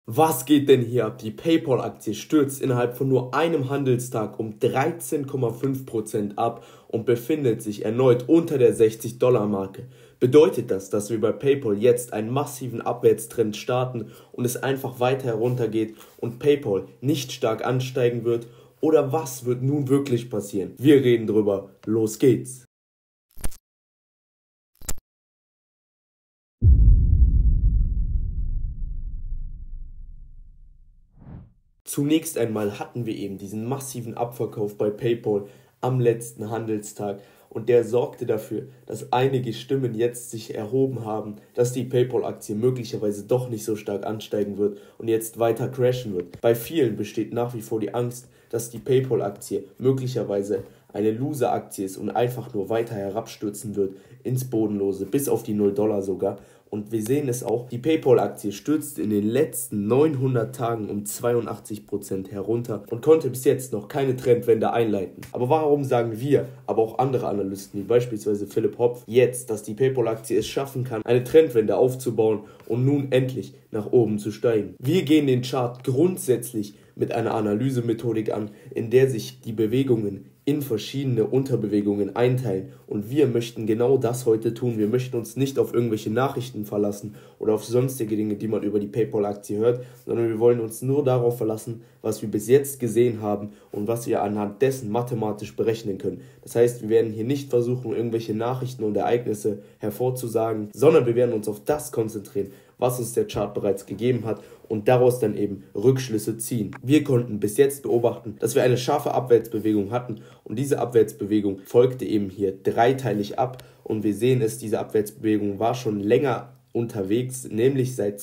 Was geht denn hier ab? Die PayPal-Aktie stürzt innerhalb von nur einem Handelstag um 13,5% ab und befindet sich erneut unter der 60-Dollar-Marke. Bedeutet das, dass wir bei PayPal jetzt einen massiven Abwärtstrend starten und es einfach weiter heruntergeht und PayPal nicht stark ansteigen wird? Oder was wird nun wirklich passieren? Wir reden drüber. Los geht's! Zunächst einmal hatten wir eben diesen massiven Abverkauf bei PayPal am letzten Handelstag und der sorgte dafür, dass einige Stimmen jetzt sich erhoben haben, dass die PayPal-Aktie möglicherweise doch nicht so stark ansteigen wird und jetzt weiter crashen wird. Bei vielen besteht nach wie vor die Angst, dass die PayPal-Aktie möglicherweise eine Loser-Aktie ist und einfach nur weiter herabstürzen wird ins Bodenlose, bis auf die 0 Dollar sogar. Und wir sehen es auch, die PayPal-Aktie stürzte in den letzten 900 Tagen um 82% herunter und konnte bis jetzt noch keine Trendwende einleiten. Aber warum sagen wir, aber auch andere Analysten, wie beispielsweise Philipp Hopf, jetzt, dass die PayPal-Aktie es schaffen kann, eine Trendwende aufzubauen und nun endlich nach oben zu steigen? Wir gehen den Chart grundsätzlich mit einer Analysemethodik an, in der sich die Bewegungen in verschiedene Unterbewegungen einteilen. Und wir möchten genau das heute tun. Wir möchten uns nicht auf irgendwelche Nachrichten verlassen oder auf sonstige Dinge, die man über die PayPal-Aktie hört, sondern wir wollen uns nur darauf verlassen, was wir bis jetzt gesehen haben und was wir anhand dessen mathematisch berechnen können. Das heißt, wir werden hier nicht versuchen, irgendwelche Nachrichten und Ereignisse hervorzusagen, sondern wir werden uns auf das konzentrieren, was uns der Chart bereits gegeben hat und daraus dann eben Rückschlüsse ziehen. Wir konnten bis jetzt beobachten, dass wir eine scharfe Abwärtsbewegung hatten und diese Abwärtsbewegung folgte eben hier dreiteilig ab und wir sehen es, diese Abwärtsbewegung war schon länger unterwegs, nämlich seit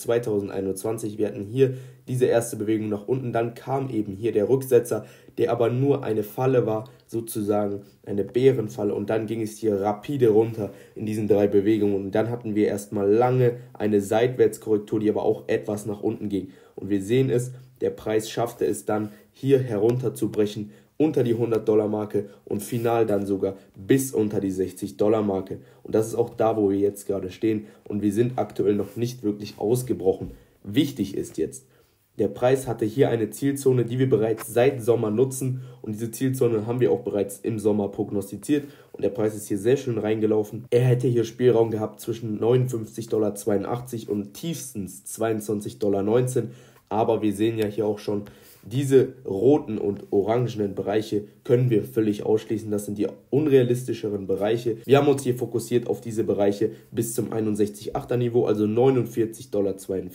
2021. Wir hatten hier diese erste Bewegung nach unten, dann kam eben hier der Rücksetzer, der aber nur eine Falle war, sozusagen eine Bärenfalle, und dann ging es hier rapide runter in diesen drei Bewegungen und dann hatten wir erstmal lange eine Seitwärtskorrektur, die aber auch etwas nach unten ging und wir sehen es, der Preis schaffte es dann hier herunterzubrechen unter die 100-Dollar-Marke und final dann sogar bis unter die 60-Dollar-Marke. Und das ist auch da, wo wir jetzt gerade stehen und wir sind aktuell noch nicht wirklich ausgebrochen. Wichtig ist jetzt, der Preis hatte hier eine Zielzone, die wir bereits seit Sommer nutzen und diese Zielzone haben wir auch bereits im Sommer prognostiziert und der Preis ist hier sehr schön reingelaufen. Er hätte hier Spielraum gehabt zwischen 59,82 Dollar und tiefstens 22,19 Dollar, aber wir sehen ja hier auch schon, diese roten und orangenen Bereiche können wir völlig ausschließen. Das sind die unrealistischeren Bereiche. Wir haben uns hier fokussiert auf diese Bereiche bis zum 61,8er Niveau, also 49,42 Dollar.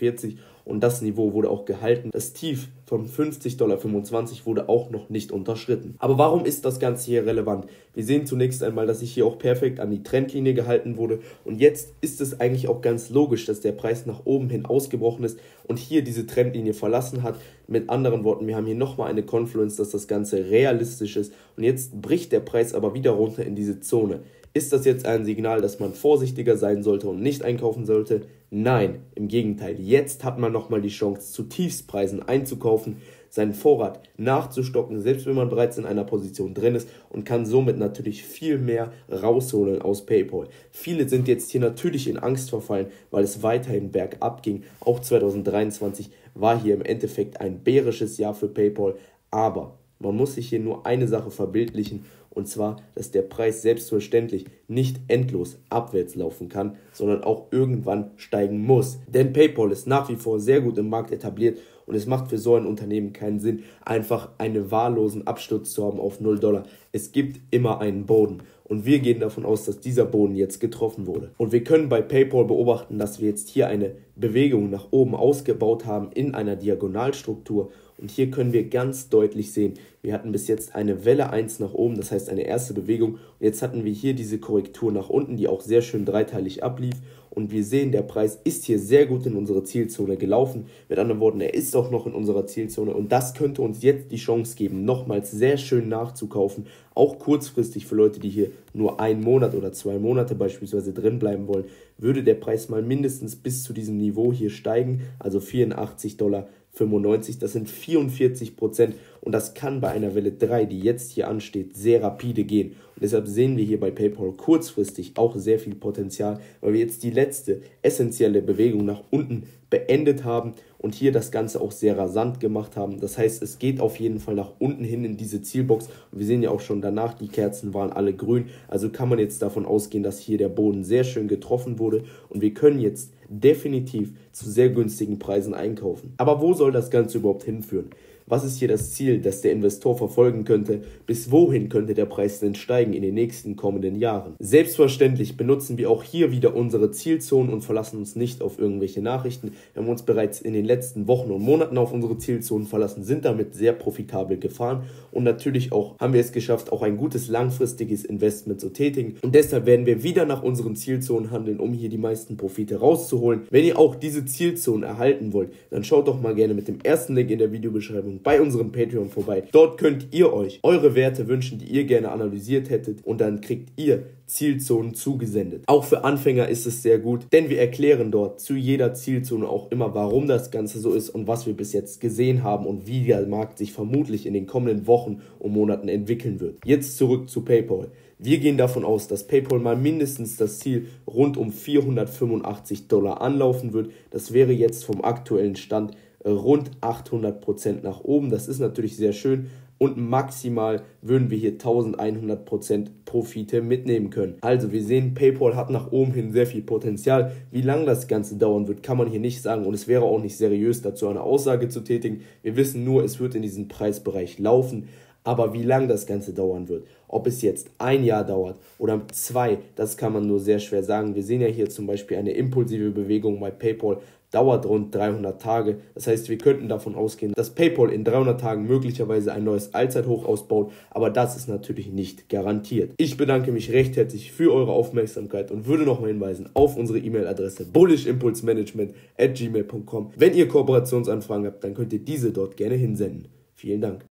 Und das Niveau wurde auch gehalten. Das Tief von 50,25 Dollar wurde auch noch nicht unterschritten. Aber warum ist das Ganze hier relevant? Wir sehen zunächst einmal, dass sich hier auch perfekt an die Trendlinie gehalten wurde. Und jetzt ist es eigentlich auch ganz logisch, dass der Preis nach oben hin ausgebrochen ist und hier diese Trendlinie verlassen hat. Mit anderen Worten, wir haben hier nochmal eine Confluence, dass das Ganze realistisch ist. Und jetzt bricht der Preis aber wieder runter in diese Zone. Ist das jetzt ein Signal, dass man vorsichtiger sein sollte und nicht einkaufen sollte? Nein, im Gegenteil. Jetzt hat man nochmal die Chance, zu Tiefspreisen einzukaufen, seinen Vorrat nachzustocken, selbst wenn man bereits in einer Position drin ist und kann somit natürlich viel mehr rausholen aus PayPal. Viele sind jetzt hier natürlich in Angst verfallen, weil es weiterhin bergab ging. Auch 2023 war hier im Endeffekt ein bärisches Jahr für PayPal, aber man muss sich hier nur eine Sache verbildlichen, und zwar, dass der Preis selbstverständlich nicht endlos abwärts laufen kann, sondern auch irgendwann steigen muss. Denn PayPal ist nach wie vor sehr gut im Markt etabliert und es macht für so ein Unternehmen keinen Sinn, einfach einen wahllosen Absturz zu haben auf 0 Dollar. Es gibt immer einen Boden und wir gehen davon aus, dass dieser Boden jetzt getroffen wurde. Und wir können bei PayPal beobachten, dass wir jetzt hier eine Bewegung nach oben ausgebaut haben in einer Diagonalstruktur. Und hier können wir ganz deutlich sehen, wir hatten bis jetzt eine Welle 1 nach oben, das heißt eine erste Bewegung. Und jetzt hatten wir hier diese Korrektur nach unten, die auch sehr schön dreiteilig ablief. Und wir sehen, der Preis ist hier sehr gut in unsere Zielzone gelaufen. Mit anderen Worten, er ist auch noch in unserer Zielzone. Und das könnte uns jetzt die Chance geben, nochmals sehr schön nachzukaufen. Auch kurzfristig für Leute, die hier nur einen Monat oder 2 Monate beispielsweise drin bleiben wollen, würde der Preis mal mindestens bis zu diesem Niveau hier steigen, also 84,95 Dollar. Das sind 44% und das kann bei einer Welle 3, die jetzt hier ansteht, sehr rapide gehen. Und deshalb sehen wir hier bei PayPal kurzfristig auch sehr viel Potenzial, weil wir jetzt die letzte essentielle Bewegung nach unten beendet haben und hier das Ganze auch sehr rasant gemacht haben. Das heißt, es geht auf jeden Fall nach unten hin in diese Zielbox. Und wir sehen ja auch schon danach, die Kerzen waren alle grün. Also kann man jetzt davon ausgehen, dass hier der Boden sehr schön getroffen wurde. Und wir können jetzt definitiv zu sehr günstigen Preisen einkaufen. Aber wo soll das Ganze überhaupt hinführen? Was ist hier das Ziel, das der Investor verfolgen könnte? Bis wohin könnte der Preis denn steigen in den nächsten kommenden Jahren? Selbstverständlich benutzen wir auch hier wieder unsere Zielzonen und verlassen uns nicht auf irgendwelche Nachrichten. Wir haben uns bereits in den letzten Wochen und Monaten auf unsere Zielzonen verlassen, sind damit sehr profitabel gefahren und natürlich auch haben wir es geschafft, auch ein gutes langfristiges Investment zu tätigen. Und deshalb werden wir wieder nach unseren Zielzonen handeln, um hier die meisten Profite rauszuholen. Wenn ihr auch diese Zielzonen erhalten wollt, dann schaut doch mal gerne mit dem ersten Link in der Videobeschreibung bei unserem Patreon vorbei. Dort könnt ihr euch eure Werte wünschen, die ihr gerne analysiert hättet und dann kriegt ihr Zielzonen zugesendet. Auch für Anfänger ist es sehr gut, denn wir erklären dort zu jeder Zielzone auch immer, warum das Ganze so ist und was wir bis jetzt gesehen haben und wie der Markt sich vermutlich in den kommenden Wochen und Monaten entwickeln wird. Jetzt zurück zu PayPal. Wir gehen davon aus, dass PayPal mal mindestens das Ziel rund um $485 anlaufen wird. Das wäre jetzt vom aktuellen Stand rund 800% nach oben. Das ist natürlich sehr schön und maximal würden wir hier 1100% Profite mitnehmen können. Also wir sehen, PayPal hat nach oben hin sehr viel Potenzial. Wie lange das Ganze dauern wird, kann man hier nicht sagen und es wäre auch nicht seriös, dazu eine Aussage zu tätigen. Wir wissen nur, es wird in diesem Preisbereich laufen. Aber wie lange das Ganze dauern wird, ob es jetzt 1 Jahr dauert oder 2, das kann man nur sehr schwer sagen. Wir sehen ja hier zum Beispiel eine impulsive Bewegung bei PayPal, dauert rund 300 Tage. Das heißt, wir könnten davon ausgehen, dass PayPal in 300 Tagen möglicherweise ein neues Allzeithoch ausbaut, aber das ist natürlich nicht garantiert. Ich bedanke mich recht herzlich für eure Aufmerksamkeit und würde nochmal hinweisen auf unsere E-Mail-Adresse bullishimpulsmanagement@gmail.com. Wenn ihr Kooperationsanfragen habt, dann könnt ihr diese dort gerne hinsenden. Vielen Dank.